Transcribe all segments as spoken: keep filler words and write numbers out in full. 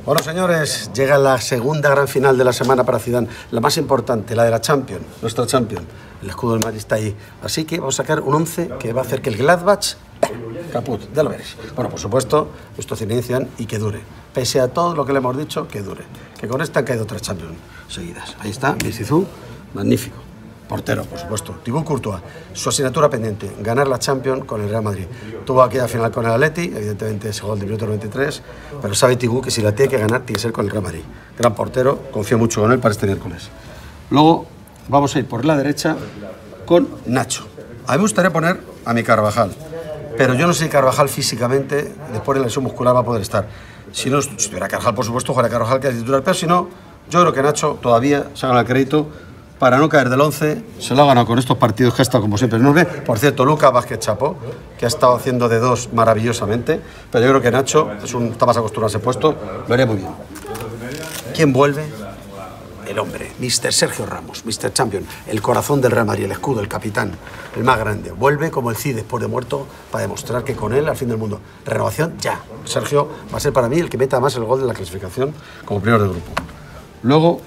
Bueno, señores, llega la segunda gran final de la semana para Zidane, la más importante, la de la Champions, nuestra Champions. El escudo del Madrid está ahí. Así que vamos a sacar un once que va a hacer que el Gladbach, caput, ya lo veréis. Bueno, por supuesto, nuestro Zinedine Zidane y que dure. Pese a todo lo que le hemos dicho, que dure. Que con esta han caído tres Champions seguidas. Ahí está, Bisizú, magnífico. Portero, por supuesto. Thibaut Courtois, su asignatura pendiente, ganar la Champions con el Real Madrid. Tuvo aquella final con el Atleti, evidentemente ese gol de minuto noventa y tres, pero sabe Thibaut que si la tiene que ganar, tiene que ser con el Real Madrid. Gran portero, confío mucho en él para este miércoles. Luego vamos a ir por la derecha con Nacho. A mí me gustaría poner a mi Carvajal, pero yo no sé si Carvajal físicamente, después de la lesión muscular, va a poder estar. Si no, si tuviera Carvajal, por supuesto, jugaría Carvajal que es titular, pero si no, yo creo que Nacho todavía se gana el crédito para no caer del once, se lo ha ganado con estos partidos que ha estado como siempre. No ve, por cierto, Lucas Vázquez Chapo, que ha estado haciendo de dos maravillosamente, pero yo creo que Nacho es un, está más acostumbrado a ese puesto, lo haría muy bien. ¿Quién vuelve? El hombre, mister Sergio Ramos, mister Champion, el corazón del Real Madrid, el escudo, el capitán, el más grande. Vuelve como el Cid después de muerto para demostrar que con él al fin del mundo. Renovación ya. Sergio va a ser para mí el que meta más el gol de la clasificación como primero del grupo. Luego,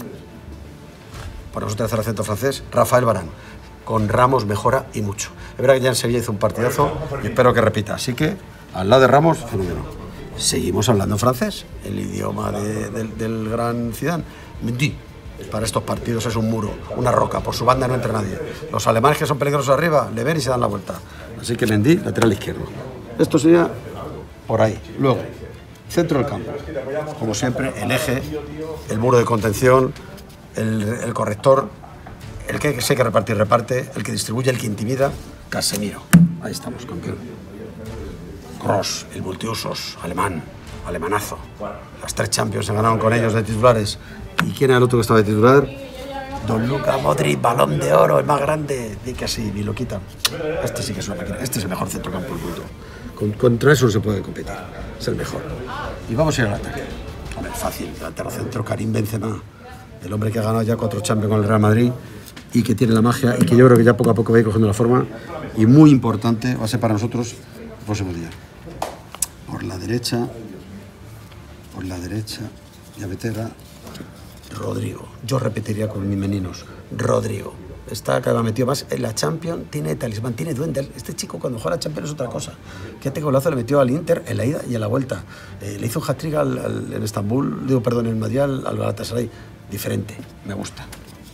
ponemos otra vez al centro francés, Rafael Varane. Con Ramos mejora y mucho. Es verdad que ya en Sevilla hizo un partidazo y espero que repita. Así que, al lado de Ramos, fenómeno. Seguimos hablando en francés, el idioma de, de, del gran Zidane. Mendy, para estos partidos es un muro, una roca, por su banda no entra nadie. Los alemanes que son peligrosos arriba, le ven y se dan la vuelta. Así que Mendy, lateral izquierdo. Esto sería por ahí. Luego, centro del campo. Como siempre, el eje, el muro de contención, el, el corrector, el que sé que repartir, reparte, el que distribuye, el que intimida, Casemiro. Ahí estamos, campeón. Kroos, el multiusos, alemán, alemanazo. Las tres Champions se ganaron con ellos de titulares. ¿Y quién era el otro que estaba de titular? Don Luka Modric, balón de oro, el más grande. Di que sí, ni lo quitan. Este sí que es una máquina. Este es el mejor centrocampo del mundo. Con, contra eso no se puede competir. Es el mejor. Y vamos a ir al ataque. A ver, fácil. Delantero centro, Karim Benzema. El hombre que ha ganado ya cuatro Champions con el Real Madrid y que tiene la magia y que yo creo que ya poco a poco va a ir cogiendo la forma. Y muy importante va a ser para nosotros el próximo día. Por la derecha, por la derecha, ya meterá Rodrigo. Yo repetiría con mis meninos, Rodrigo. Está cada vez metido más en la Champions, tiene talismán, tiene duende. Este chico cuando juega a la Champions es otra cosa. Fíjate que golazo le metió al Inter en la ida y en la vuelta. Eh, le hizo un hat-trick al, al, en Estambul, digo, perdón, en Madrid al, al Galatasaray. Diferente, me gusta.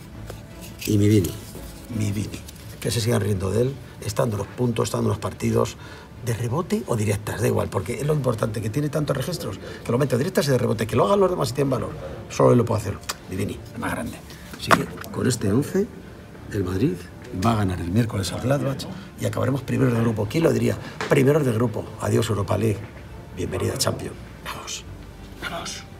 Y mi Vini, mi Vini. Que se sigan riendo de él, estando los puntos, estando los partidos, de rebote o directas, da igual, porque es lo importante, que tiene tantos registros, que lo mete directas y de rebote, que lo hagan los demás y tienen valor. Solo él lo puede hacer. Mi Vini, el más grande. Así que con este once, el Madrid va a ganar el miércoles al Gladbach y acabaremos primeros del grupo. ¿Quién lo diría? Primeros del grupo. Adiós Europa League. Bienvenida Champions. Vamos. Vamos.